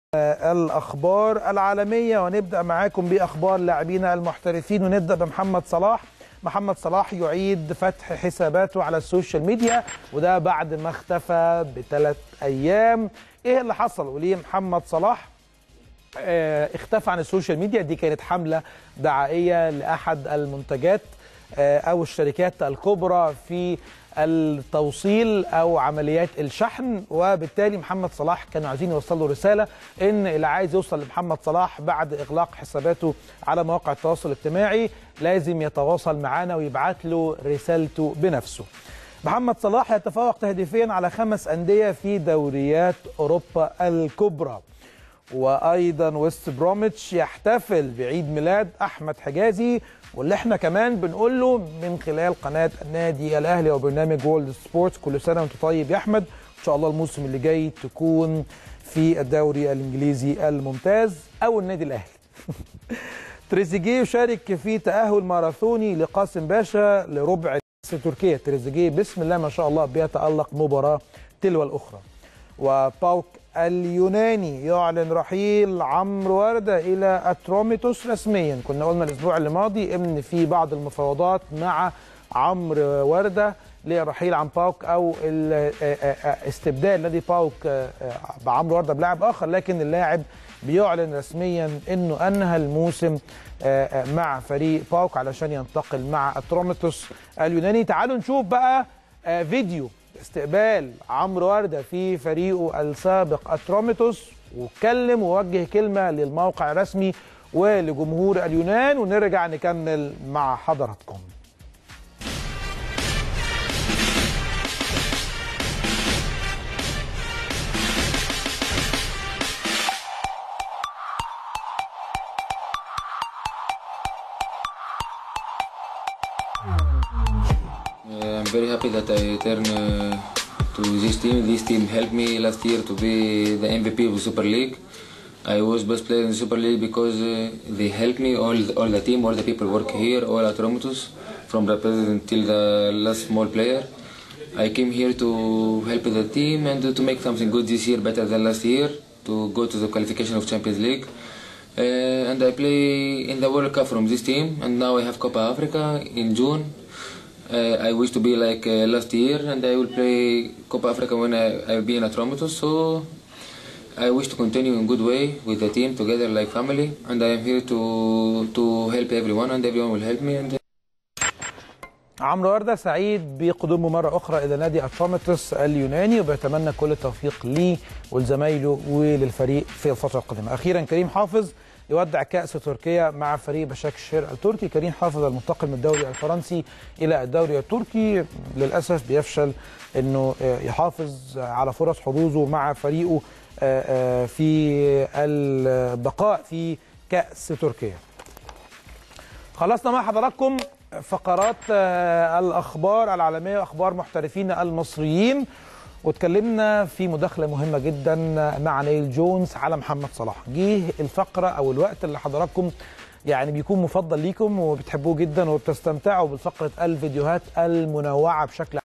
الأخبار العالمية، ونبدأ معاكم بأخبار لاعبينا المحترفين، ونبدأ بمحمد صلاح. محمد صلاح يعيد فتح حساباته على السوشيال ميديا، وده بعد ما اختفى ب3 أيام. إيه اللي حصل وليه محمد صلاح اختفى عن السوشيال ميديا؟ دي كانت حملة دعائية لأحد المنتجات أو الشركات الكبرى في التوصيل أو عمليات الشحن، وبالتالي محمد صلاح كانوا عايزين يوصلوا رسالة إن اللي عايز يوصل لمحمد صلاح بعد إغلاق حساباته على مواقع التواصل الاجتماعي لازم يتواصل معانا ويبعت له رسالته بنفسه. محمد صلاح يتفوق تهديفيا على 5 أندية في دوريات أوروبا الكبرى. وأيضا ويست بروميتش يحتفل بعيد ميلاد أحمد حجازي، واللي احنا كمان بنقول له من خلال قناة النادي الأهلي وبرنامج وورلد سبورتس كل سنة وانت طيب يا أحمد، إن شاء الله الموسم اللي جاي تكون في الدوري الإنجليزي الممتاز أو النادي الأهلي. تريزيجيه يشارك في تأهل ماراثوني لقاسم باشا لربع كأس تركيا. تريزيجيه بسم الله ما شاء الله بيتألق مباراة تلو الأخرى. وباوك اليوناني يعلن رحيل عمرو وردة إلى أتروميتوس رسميا. كنا قلنا الأسبوع الماضي إن في بعض المفاوضات مع عمرو وردة لرحيل عن باوك أو استبدال نادي باوك بعمرو وردة بلاعب آخر، لكن اللاعب بيعلن رسميا إنه أنهى الموسم مع فريق باوك علشان ينتقل مع أتروميتوس اليوناني. تعالوا نشوف بقى فيديو استقبال عمرو وردة في فريقه السابق أتروميتوس، واتكلم ووجه كلمة للموقع الرسمي ولجمهور اليونان، ونرجع نكمل مع حضراتكم. I'm very happy that I return to this team. This team helped me last year to be the MVP of the Super League. I was best player in the Super League because they helped me, all the team, all the people work here, all at Romutus, from the president till the last small player. I came here to help the team and to make something good this year, better than last year, to go to the qualification of Champions League. And I play in the World Cup from this team, and now I have Copa Africa in June. I wish to be like last year, and I will play Copa Africa when I will be in Atromitos. So I wish to continue in good way with the team together like family, and I am here to help everyone, and everyone will help me. عمرو وردة سعيد بقدومه مرة أخرى إلى نادي أتروميتوس اليوناني، وبيتمنى كل التوفيق ليه ولزمايله وللفريق في الفترة القادمة. أخيرا كريم حافظ يودع كأس تركيا مع فريق بشكشير التركي. كريم حافظ المنتقل من الدوري الفرنسي إلى الدوري التركي للأسف بيفشل أنه يحافظ على فرص حظوظه مع فريقه في البقاء في كأس تركيا. خلصنا مع حضراتكم فقرات الأخبار العالمية وأخبار محترفين المصريين، واتكلمنا في مداخلة مهمة جدا مع نيل جونز على محمد صلاح. جه الفقرة أو الوقت اللي حضراتكم يعني بيكون مفضل ليكم وبتحبوه جدا وبتستمتعوا بفقرة الفيديوهات المنوعة بشكل